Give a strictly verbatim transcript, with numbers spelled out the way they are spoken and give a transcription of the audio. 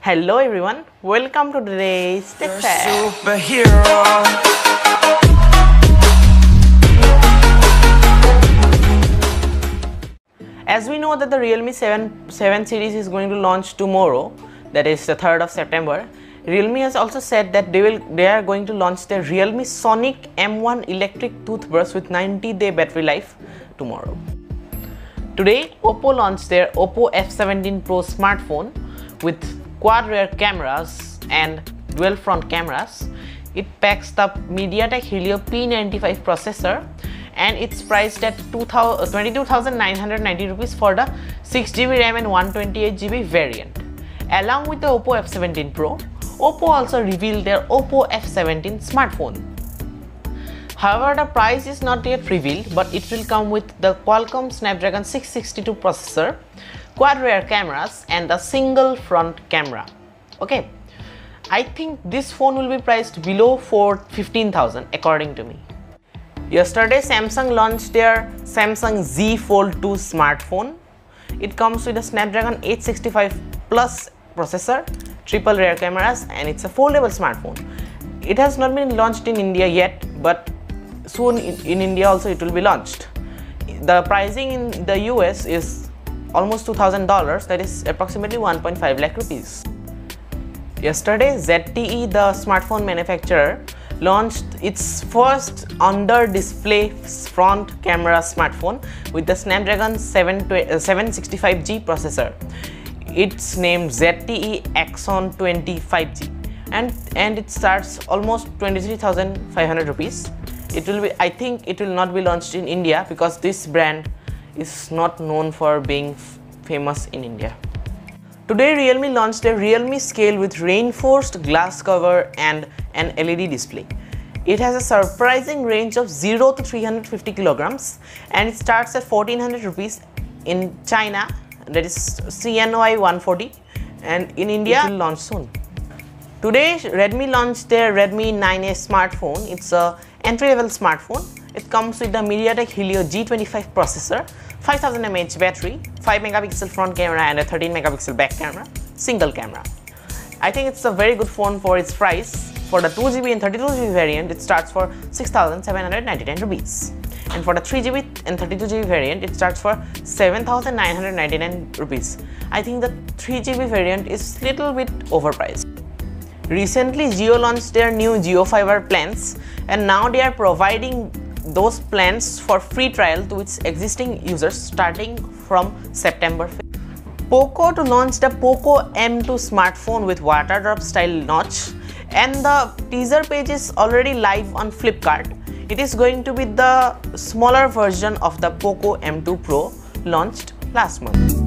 Hello everyone, welcome to today's Tech Fact. As we know that the Realme seven, seven series is going to launch tomorrow, that is the third of September, Realme has also said that they will they are going to launch their Realme Sonic M one electric toothbrush with ninety day battery life tomorrow. Today, Oppo launched their Oppo F seventeen Pro smartphone with quad rear cameras and dual front cameras. It packs the MediaTek Helio P ninety-five processor and it's priced at twenty-two thousand nine hundred ninety rupees for the six G B RAM and one twenty-eight G B variant. Along with the Oppo F seventeen Pro, Oppo also revealed their Oppo F seventeen smartphone. However, the price is not yet revealed, but it will come with the Qualcomm Snapdragon six sixty-two processor, quad rear cameras and a single front camera. Okay, I think this phone will be priced below fifteen thousand according to me. Yesterday, Samsung launched their Samsung Z Fold two smartphone. It comes with a Snapdragon eight sixty-five Plus processor, triple rear cameras, and it's a foldable smartphone. It has not been launched in India yet, but soon in India also it will be launched. The pricing in the U S is almost two thousand dollars, that is approximately one point five lakh rupees. Yesterday, Z T E, the smartphone manufacturer, launched its first under-display front camera smartphone with the Snapdragon seven sixty-five G processor. It's named Z T E Axon twenty-five G and, and it starts almost twenty-three thousand five hundred rupees. It will be, I think it will not be launched in India because this brand is not known for being famous in India. Today, Realme launched their Realme Scale with reinforced glass cover and an L E D display. It has a surprising range of zero to three hundred fifty kilograms and it starts at fourteen hundred rupees in China, that is C N Y one forty, and in India it will launch soon. Today, Redmi launched their Redmi nine A smartphone. It's a entry-level smartphone. It comes with the MediaTek Helio G twenty-five processor, five thousand milliamp hour battery, five megapixel front camera and a thirteen megapixel back camera, single camera. I think it's a very good phone for its price. For the two G B and thirty-two G B variant, it starts for six thousand seven hundred ninety-nine rupees. And for the three G B and thirty-two G B variant, it starts for seven thousand nine hundred ninety-nine rupees. I think the three G B variant is little bit overpriced. Recently, Jio launched their new Jio Fiber plans and now they are providing those plans for free trial to its existing users starting from September fifth. Poco to launch the Poco M two smartphone with water drop style notch, and the teaser page is already live on Flipkart. It is going to be the smaller version of the Poco M two Pro launched last month.